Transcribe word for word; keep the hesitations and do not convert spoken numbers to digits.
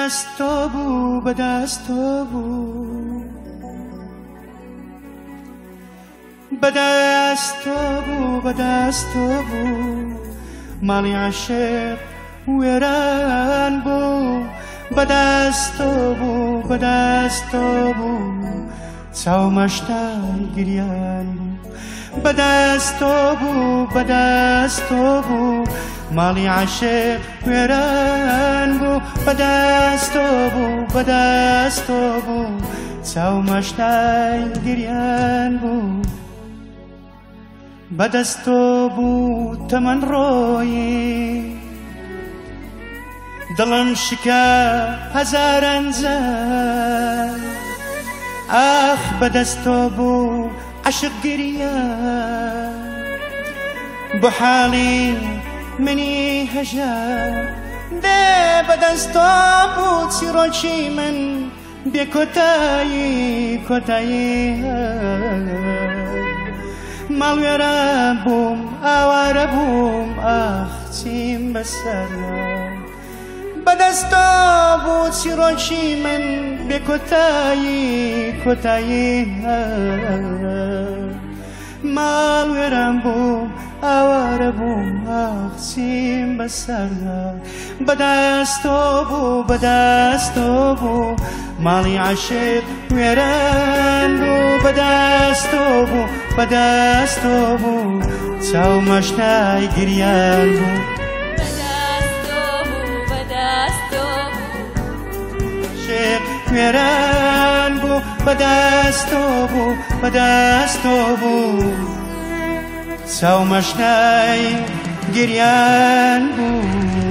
بەدەستۆ بوو بەدەستۆ بوو بەدەستۆ بوو بەدەستۆ بوو ماڵی عاشق وێران بوو بەدەستۆ بوو بەدەستۆ بوو چاومەشتای گریان بوو بەدەستۆ بوو بەدەستۆ بوو ماڵی عاشق وێران بوو بەدەستۆ بوو بەدەستۆ بوو چاومەشتای گریان بوو بەدەستۆ بوو تەمەن ڕۆیی دڵم شکا هەزاران جار ئاخ بەدەستۆ بوو عاشق گریان بۆ حاڵی منی هەژار دێ بەدەستۆ بوو چیرۆکی من بێ کۆتایی کۆتایی ماڵوێرە بووم ئاوارە بووم ئاخ چیم بەسەرە بەدەستۆ بوو چیرۆکی من بێ کۆتایی کۆتایی ماڵوێرەم بووم ئاوارە بووم ئاخ چیم بەسەرە بەدەستۆ بوو بەدەستۆ بوو ماڵی عاشق وێران بوو بەدەستۆ بوو بەدەستۆ بوو چاومەشتای گریان بوو بەدەستۆ بوو بەدەستۆ بوو عاشق وێران بوو بەدەستۆ بوو بەدەستۆ بوو چاومەشتای گریان بوو